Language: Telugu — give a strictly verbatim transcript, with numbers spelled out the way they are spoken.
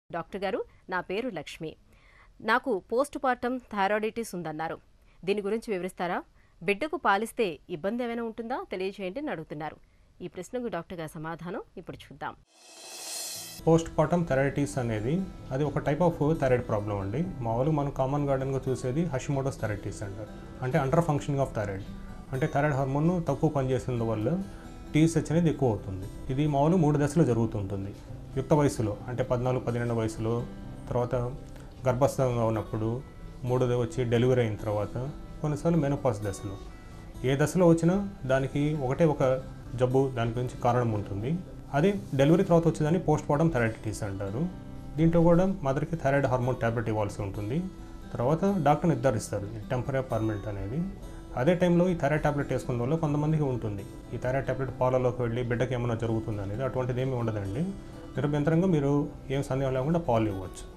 డాక్టర్ గారు, నా పేరు లక్ష్మి. నాకు పోస్ట్ పార్టం థైరాయిడిటిస్ ఉందన్నారు. దీని గురించి వివరిస్తారా? బిడ్డకు పాలిస్తే ఇబ్బంది ఏమైనా ఉంటుందా తెలియజేయండి అని అడుగుతున్నారు. ఈ ప్రశ్నకు డాక్టర్ గారి సమాధానం ఇప్పుడు చూద్దాం. పోస్ట్ పార్టం థైరాయిడిటిస్ అనేది అది ఒక టైప్ ఆఫ్ థైరాయిడ్ ప్రాబ్లం అండి. మామూలుగా మనం కామన్ గార్డెన్గా చూసేది హషిమోటోస్ థైరాయిడిటిస్ అంటారు. అంటే అండర్ ఫంక్షనింగ్ ఆఫ్ థైరాయిడ్, అంటే థైరాయిడ్ హార్మోన్ తక్కువ పనిచేసిన వల్ల టీఎస్హెచ్ అనేది ఎక్కువ అవుతుంది. ఇది మామూలుగా మూడు దశలో జరుగుతుంటుంది. యుక్త వయసులో అంటే పద్నాలుగు పదిహేను వయసులో, తర్వాత గర్భస్థంగా ఉన్నప్పుడు, మూడోది వచ్చి డెలివరీ అయిన తర్వాత, కొన్నిసార్లు మెనోపాజ్ దశలో. ఏ దశలో వచ్చినా దానికి ఒకటే ఒక జబ్బు దాని గురించి కారణం ఉంటుంది. అదే డెలివరీ తర్వాత వచ్చేదాన్ని పోస్ట్ పార్టం థైరాయిడిటిస్ అంటారు. దీంట్లో కూడా మదర్కి థైరాయిడ్ హార్మోన్ ట్యాబ్లెట్ ఇవ్వాల్సి ఉంటుంది. తర్వాత డాక్టర్ నిర్ధారిస్తారు టెంపరీ పర్మనెంట్ అనేది. అదే టైంలో ఈ థైరాయిడ్ ట్యాబ్లెట్ వేసుకున్న వల్ల కొంతమందికి ఉంటుంది ఈ థైరాయిడ్ ట్యాబ్లెట్ పాలలోకి వెళ్ళి బిడ్డకి ఏమైనా జరుగుతుంది అనేది. అటువంటిది ఏమీ ఉండదండి. నిరభ్యంతరంగా మీరు ఏం సందేహం లేకుండా పాలు ఇవ్వచ్చు.